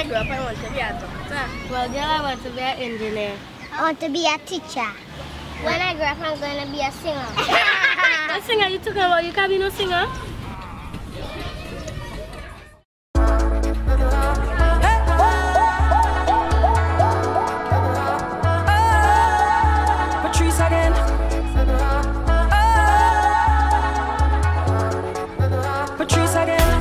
grow up, I want to be a doctor. Well, girl, I want to be an engineer. I want to be a teacher. When I grow up, I'm going to be a singer. A singer you talking about? You can't be no singer? Patrice again. Patrice again.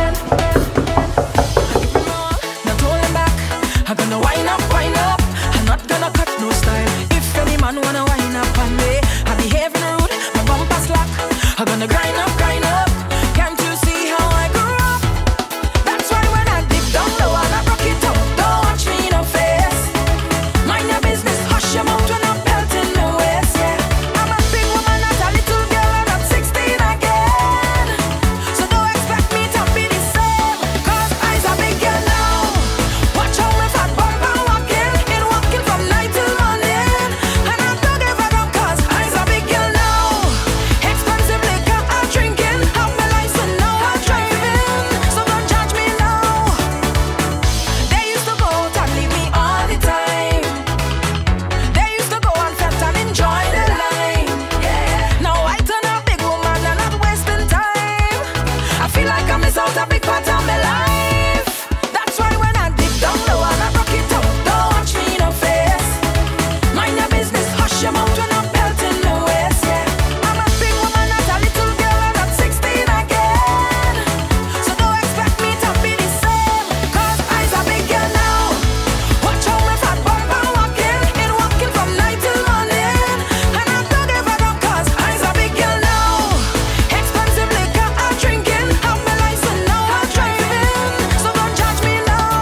Not holding back. I'm gonna wind up, wind up. I'm not gonna cut no style. If any man wanna wind up on me, I behave rude, my bumper slack. I'm gonna grind up, grind up. Can't you see how I grew up? That's why when I dip down low and I rock it up, don't watch me no face. Mind your business, hush your mouth when I'm pelting the waist, yeah. I'm a big woman, not a little girl, I'm not 16 again. So don't expect me to be the same, cause I's a big girl now. Watch how my fat bumper walking, in walking from night till morning. And I don't give a damn cause I's a big girl now. Expensive liquor I'm drinking, have my license now I'm driving. So don't judge me now. They used to go out and leave me all the time. They used to go and fete and enjoy the line. Yeah. Now I turn a big woman and not wasting time. I feel like I miss out a big part of my life. That's why when I dip down low and I rock it up, don't watch me no face. Mind your business, hush your mouth when I'm pelting the waist, yeah. I'm a big woman, not a little girl, I'm not 16 again. So don't expect me to be the same, cause I's a big girl now. Watch how my fat bumper walking, in walking from night till morning. And I don't give a damn cause I's a big girl now. Expensive liquor I'm drinking, have my license now I'm driving. So don't judge me now.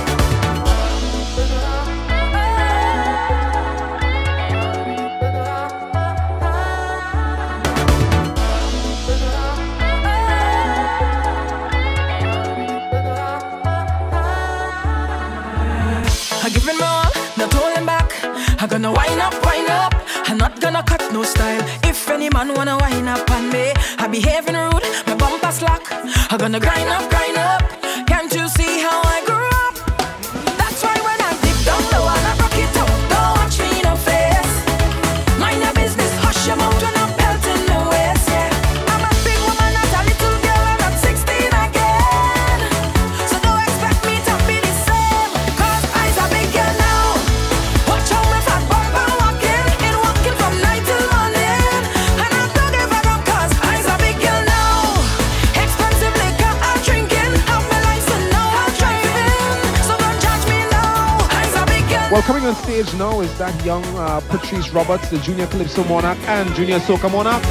I'm giving my all, not holding back. I'm gonna wind up, wind up. I'm not gonna cut no style. If any man wanna wind up on me, I behaving rude, my bumper slack. I'm gonna grind up, grind up. Can't you see how I grew up? That's why when I dip down low and I rock it up, don't watch me no face. Mind your business, hush your mouth when I'm pelting the waist, yeah. I'm a big woman, not a little girl, I'm not 16 again. So don't expect me to be the same, cause I's a big girl now. Watch how my fat bumper walking, in walking from night till morning. And I don't give a damn cause I's a big girl now. Expensive liquor I'm drinking, have my license now I'm driving. So don't judge me now, I's a big girl. Well, coming on stage now is that young Patrice Roberts, the Junior Calypso Monarch and Junior Soca Monarch.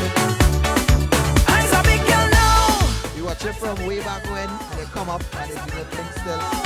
I's a big girl now. You watch it from way back when they come up and they do the thing still.